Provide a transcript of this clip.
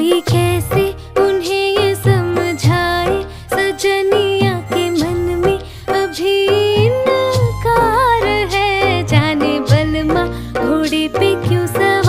कोई कैसे उन्हें ये समझाए, सजनिया के मन में अभी इनकार है। जाने बलमा घोड़े पे क्यों सवार